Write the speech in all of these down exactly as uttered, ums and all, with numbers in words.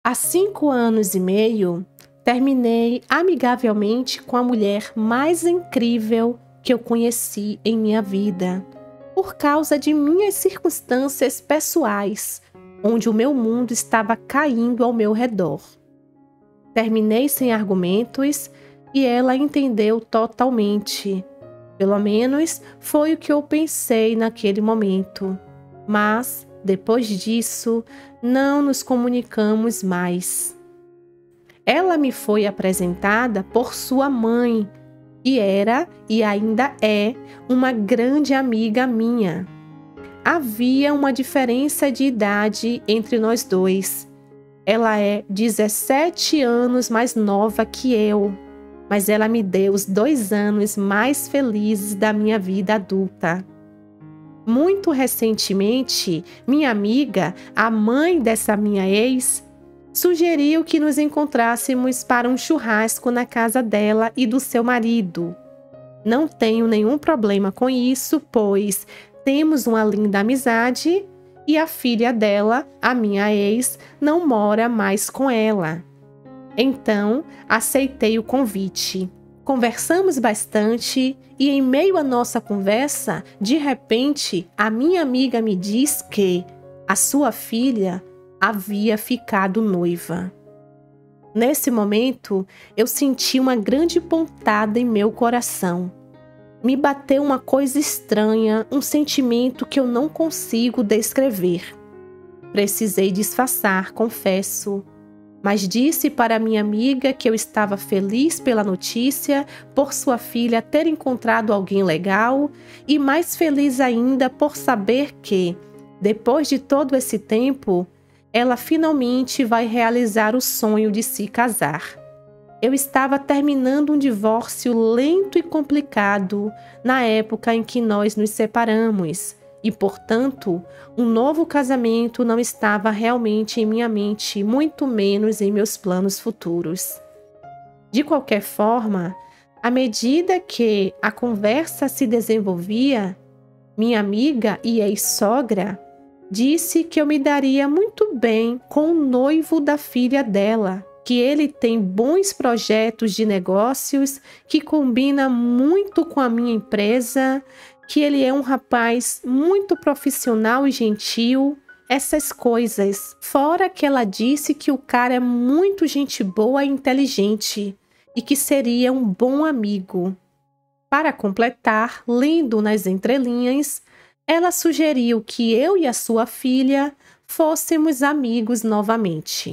Há cinco anos e meio, terminei amigavelmente com a mulher mais incrível que eu conheci em minha vida, por causa de minhas circunstâncias pessoais, onde o meu mundo estava caindo ao meu redor. Terminei sem argumentos e ela entendeu totalmente. Pelo menos foi o que eu pensei naquele momento. Mas, depois disso, não nos comunicamos mais. Ela me foi apresentada por sua mãe e era e ainda é uma grande amiga minha. Havia uma diferença de idade entre nós dois. Ela é dezessete anos mais nova que eu, mas ela me deu os dois anos mais felizes da minha vida adulta. Muito recentemente, minha amiga, a mãe dessa minha ex, sugeriu que nos encontrássemos para um churrasco na casa dela e do seu marido. Não tenho nenhum problema com isso, pois temos uma linda amizade e a filha dela, a minha ex, não mora mais com ela. Então, aceitei o convite. Conversamos bastante e, em meio à nossa conversa, de repente, a minha amiga me diz que a sua filha havia ficado noiva. Nesse momento, eu senti uma grande pontada em meu coração. Me bateu uma coisa estranha, um sentimento que eu não consigo descrever. Precisei disfarçar, confesso. Mas disse para minha amiga que eu estava feliz pela notícia, por sua filha ter encontrado alguém legal e mais feliz ainda por saber que, depois de todo esse tempo, ela finalmente vai realizar o sonho de se casar. Eu estava terminando um divórcio lento e complicado na época em que nós nos separamos. E, portanto, um novo casamento não estava realmente em minha mente, muito menos em meus planos futuros. De qualquer forma, à medida que a conversa se desenvolvia, minha amiga e ex-sogra disse que eu me daria muito bem com o noivo da filha dela, que ele tem bons projetos de negócios, que combina muito com a minha empresa, que ele é um rapaz muito profissional e gentil, essas coisas. Fora que ela disse que o cara é muito gente boa e inteligente e que seria um bom amigo. Para completar, lendo nas entrelinhas, ela sugeriu que eu e a sua filha fôssemos amigos novamente.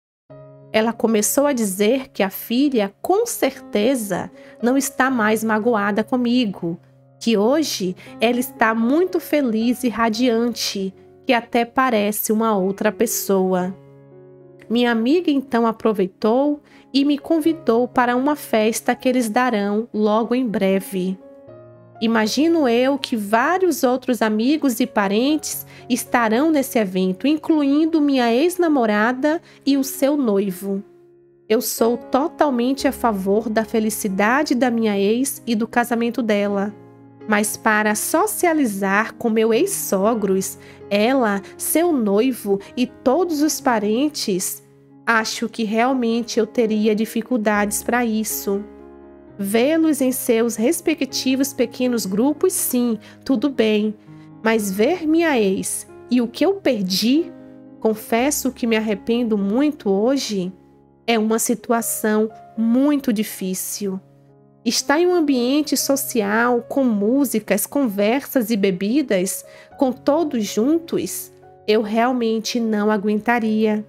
Ela começou a dizer que a filha, com certeza, não está mais magoada comigo, que hoje ela está muito feliz e radiante, que até parece uma outra pessoa. Minha amiga então aproveitou e me convidou para uma festa que eles darão logo em breve. Imagino eu que vários outros amigos e parentes estarão nesse evento, incluindo minha ex-namorada e o seu noivo. Eu sou totalmente a favor da felicidade da minha ex e do casamento dela. Mas para socializar com meus ex-sogros, ela, seu noivo e todos os parentes, acho que realmente eu teria dificuldades para isso. Vê-los em seus respectivos pequenos grupos, sim, tudo bem. Mas ver minha ex e o que eu perdi, confesso que me arrependo muito hoje, é uma situação muito difícil. Estar em um ambiente social, com músicas, conversas e bebidas, com todos juntos, eu realmente não aguentaria.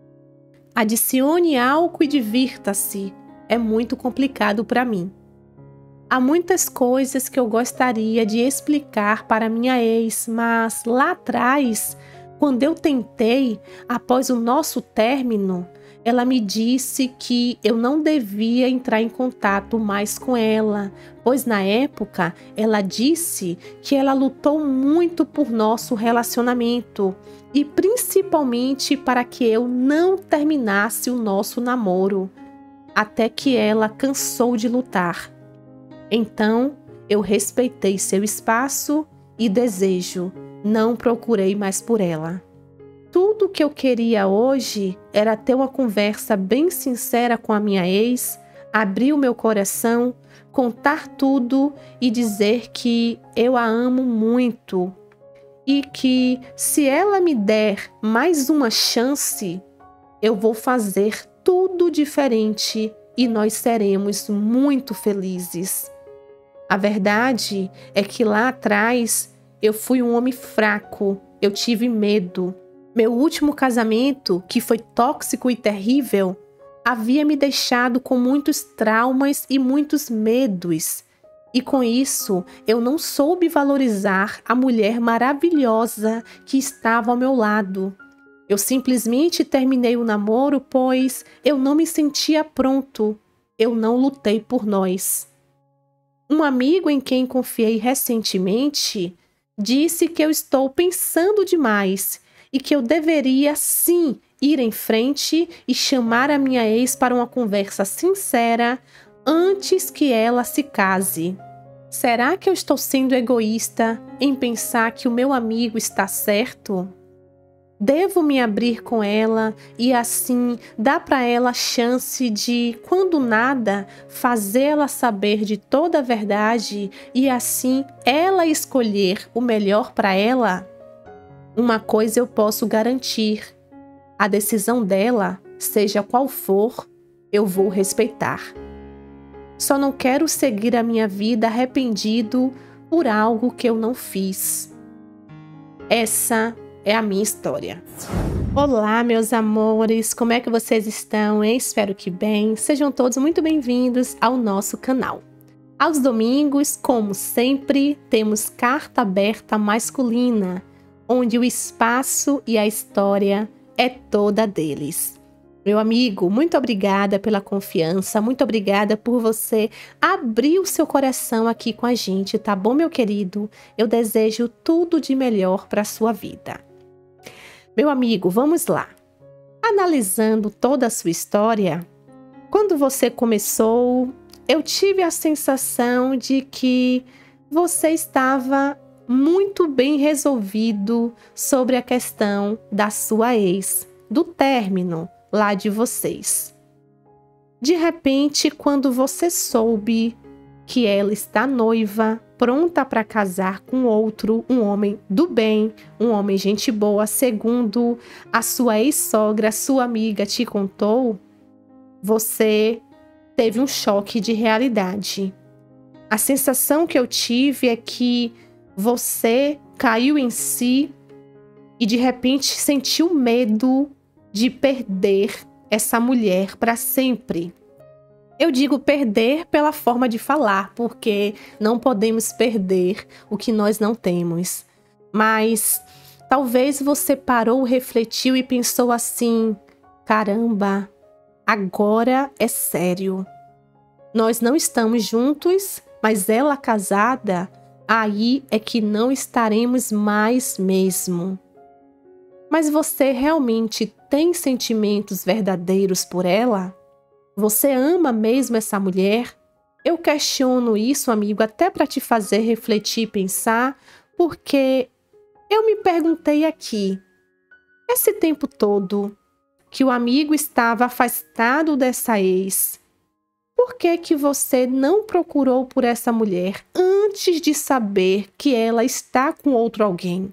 Adicione álcool e divirta-se. É muito complicado para mim. Há muitas coisas que eu gostaria de explicar para minha ex, mas lá atrás, quando eu tentei, após o nosso término, ela me disse que eu não devia entrar em contato mais com ela, pois na época ela disse que ela lutou muito por nosso relacionamento e principalmente para que eu não terminasse o nosso namoro, até que ela cansou de lutar. Então, eu respeitei seu espaço e desejo, não procurei mais por ela. tudo que eu queria hoje era ter uma conversa bem sincera com a minha ex, abrir o meu coração, contar tudo e dizer que eu a amo muito e que se ela me der mais uma chance, eu vou fazer tudo diferente e nós seremos muito felizes. A verdade é que lá atrás eu fui um homem fraco, eu tive medo. Meu último casamento, que foi tóxico e terrível, havia me deixado com muitos traumas e muitos medos. E com isso, eu não soube valorizar a mulher maravilhosa que estava ao meu lado. Eu simplesmente terminei o namoro, pois eu não me sentia pronto. Eu não lutei por nós. Um amigo em quem confiei recentemente disse que eu estou pensando demais e que eu deveria sim ir em frente e chamar a minha ex para uma conversa sincera antes que ela se case. Será que eu estou sendo egoísta em pensar que o meu amigo está certo? Devo me abrir com ela e assim dar para ela a chance de, quando nada, fazê-la saber de toda a verdade e assim ela escolher o melhor para ela? Uma coisa eu posso garantir: a decisão dela, seja qual for, eu vou respeitar. Só não quero seguir a minha vida arrependido por algo que eu não fiz. Essa é a minha história. Olá, meus amores, como é que vocês estão, hein? Espero que bem. Sejam todos muito bem-vindos ao nosso canal. Aos domingos, como sempre, temos Carta Aberta Masculina, onde o espaço e a história é toda deles. Meu amigo, muito obrigada pela confiança, muito obrigada por você abrir o seu coração aqui com a gente, tá bom, meu querido? Eu desejo tudo de melhor para a sua vida. Meu amigo, vamos lá. Analisando toda a sua história, quando você começou, eu tive a sensação de que você estava muito bem resolvido sobre a questão da sua ex, do término lá de vocês. De repente, quando você soube que ela está noiva, pronta para casar com outro, um homem do bem, um homem gente boa, segundo a sua ex-sogra, sua amiga te contou, você teve um choque de realidade. A sensação que eu tive é que você caiu em si e de repente sentiu medo de perder essa mulher para sempre. Eu digo perder pela forma de falar, porque não podemos perder o que nós não temos. Mas talvez você parou, refletiu e pensou assim: caramba, agora é sério. Nós não estamos juntos, mas ela casada, aí é que não estaremos mais mesmo. Mas você realmente tem sentimentos verdadeiros por ela? Você ama mesmo essa mulher? Eu questiono isso, amigo, até para te fazer refletir e pensar, porque eu me perguntei aqui, esse tempo todo que o amigo estava afastado dessa ex, por que que você não procurou por essa mulher antes de saber que ela está com outro alguém?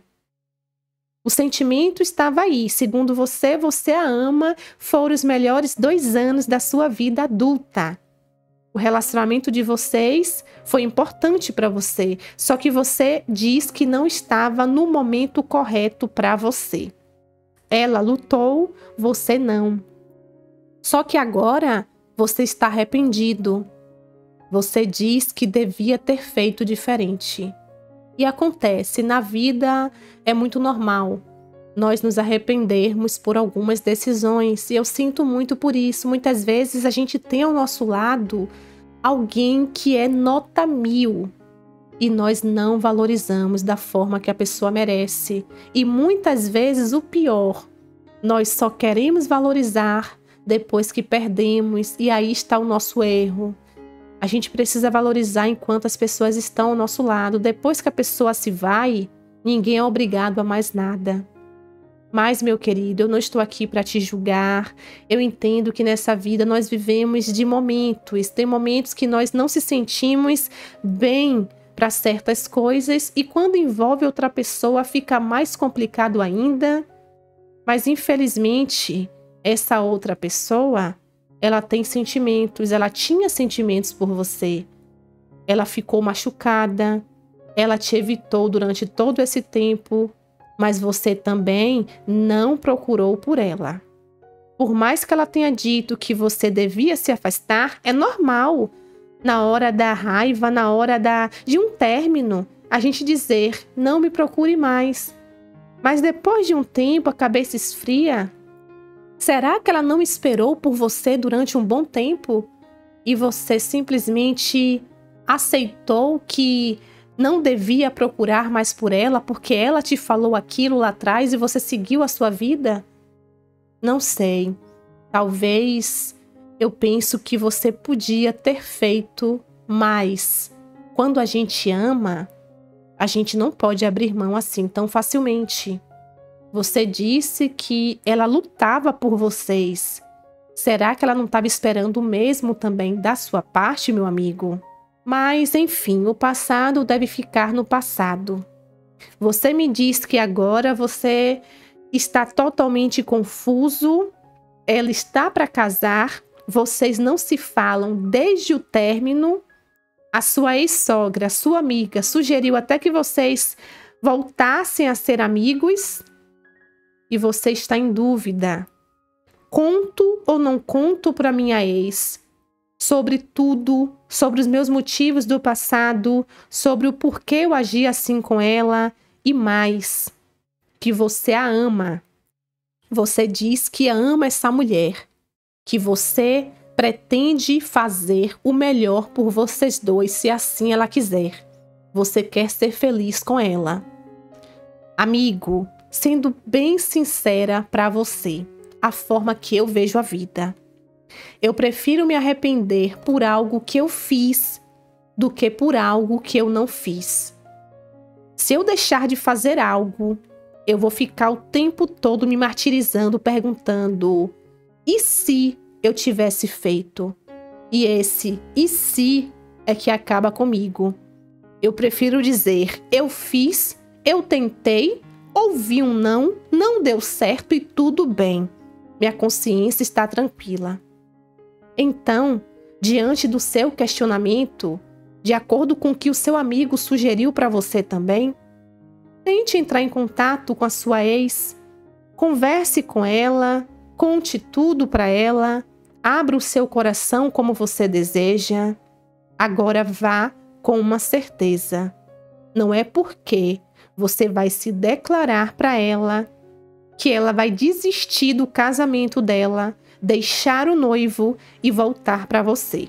O sentimento estava aí, segundo você, você a ama, foram os melhores dois anos da sua vida adulta. O relacionamento de vocês foi importante para você, só que você diz que não estava no momento correto para você. Ela lutou, você não. Só que agora você está arrependido. Você diz que devia ter feito diferente. E acontece, na vida é muito normal nós nos arrependermos por algumas decisões. E eu sinto muito por isso. Muitas vezes a gente tem ao nosso lado alguém que é nota mil e nós não valorizamos da forma que a pessoa merece. E muitas vezes o pior, nós só queremos valorizar depois que perdemos e aí está o nosso erro. A gente precisa valorizar enquanto as pessoas estão ao nosso lado. Depois que a pessoa se vai, ninguém é obrigado a mais nada. Mas, meu querido, eu não estou aqui para te julgar. Eu entendo que nessa vida nós vivemos de momentos. Tem momentos que nós não se sentimos bem para certas coisas e quando envolve outra pessoa fica mais complicado ainda. Mas, infelizmente, essa outra pessoa, ela tem sentimentos, ela tinha sentimentos por você. Ela ficou machucada, ela te evitou durante todo esse tempo. Mas você também não procurou por ela. Por mais que ela tenha dito que você devia se afastar, é normal, na hora da raiva, na hora da, de um término, a gente dizer, não me procure mais. Mas depois de um tempo, a cabeça esfria. Será que ela não esperou por você durante um bom tempo? E você simplesmente aceitou que não devia procurar mais por ela porque ela te falou aquilo lá atrás e você seguiu a sua vida? Não sei. Talvez eu penso que você podia ter feito mais. Quando a gente ama, a gente não pode abrir mão assim tão facilmente. Você disse que ela lutava por vocês. Será que ela não estava esperando o mesmo também da sua parte, meu amigo? Mas, enfim, o passado deve ficar no passado. Você me diz que agora você está totalmente confuso, ela está para casar, vocês não se falam desde o término. A sua ex-sogra, sua amiga, sugeriu até que vocês voltassem a ser amigos e você está em dúvida. Conto ou não conto para minha ex? Sobre tudo, sobre os meus motivos do passado, sobre o porquê eu agi assim com ela e mais, que você a ama. Você diz que ama essa mulher, que você pretende fazer o melhor por vocês dois, se assim ela quiser. Você quer ser feliz com ela. Amigo, sendo bem sincera para você, a forma que eu vejo a vida. Eu prefiro me arrepender por algo que eu fiz do que por algo que eu não fiz. Se eu deixar de fazer algo, eu vou ficar o tempo todo me martirizando, perguntando: e se eu tivesse feito? E esse e se é que acaba comigo. Eu prefiro dizer: eu fiz, eu tentei, ouvi um não, não deu certo e tudo bem. Minha consciência está tranquila. Então, diante do seu questionamento, de acordo com o que o seu amigo sugeriu para você também, tente entrar em contato com a sua ex, converse com ela, conte tudo para ela, abra o seu coração como você deseja. Agora vá com uma certeza. Não é porque você vai se declarar para ela que ela vai desistir do casamento dela, deixar o noivo e voltar para você.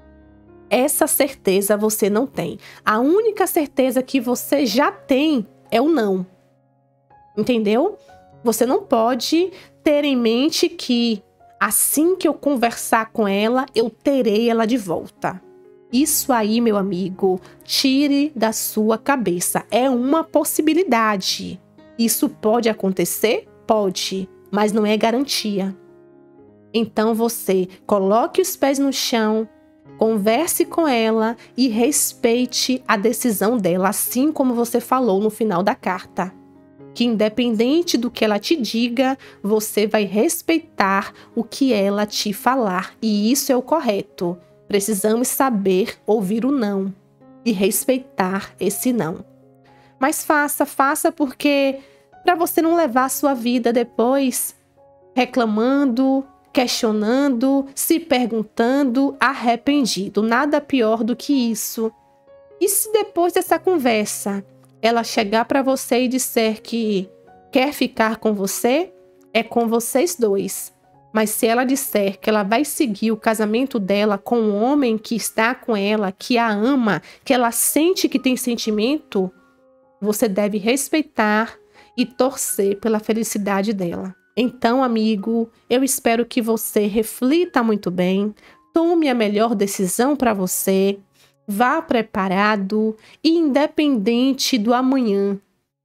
Essa certeza você não tem. A única certeza que você já tem é o não. Entendeu? Você não pode ter em mente que assim que eu conversar com ela, eu terei ela de volta. Isso aí, meu amigo, tire da sua cabeça. É uma possibilidade. Isso pode acontecer? Pode, mas não é garantia. Então você coloque os pés no chão, converse com ela e respeite a decisão dela, assim como você falou no final da carta. Que independente do que ela te diga, você vai respeitar o que ela te falar. E isso é o correto. Precisamos saber ouvir o não e respeitar esse não. Mas faça, faça porque para você não levar a sua vida depois reclamando, questionando, se perguntando, arrependido. Nada pior do que isso. E se depois dessa conversa ela chegar para você e disser que quer ficar com você, é com vocês dois. Mas se ela disser que ela vai seguir o casamento dela com o homem que está com ela, que a ama, que ela sente que tem sentimento, você deve respeitar e torcer pela felicidade dela. Então, amigo, eu espero que você reflita muito bem, tome a melhor decisão para você, vá preparado e independente do amanhã.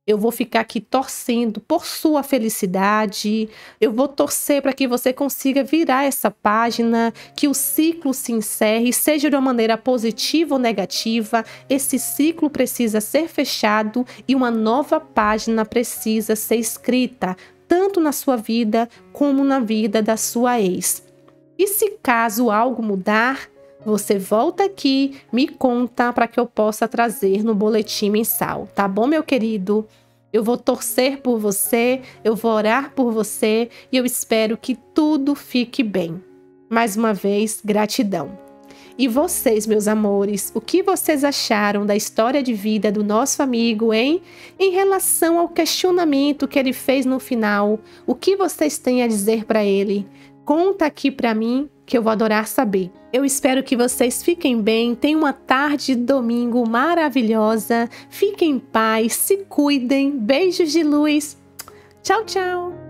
Eu vou ficar aqui torcendo por sua felicidade. Eu vou torcer para que você consiga virar essa página, que o ciclo se encerre, seja de uma maneira positiva ou negativa. Esse ciclo precisa ser fechado e uma nova página precisa ser escrita, tanto na sua vida como na vida da sua ex. E se caso algo mudar, você volta aqui, me conta para que eu possa trazer no boletim mensal, tá bom, meu querido? Eu vou torcer por você, eu vou orar por você e eu espero que tudo fique bem. Mais uma vez, gratidão. E vocês, meus amores, o que vocês acharam da história de vida do nosso amigo, hein? Em relação ao questionamento que ele fez no final, o que vocês têm a dizer para ele? Conta aqui para mim, que eu vou adorar saber. Eu espero que vocês fiquem bem, tenham uma tarde de domingo maravilhosa, fiquem em paz, se cuidem, beijos de luz. Tchau, tchau!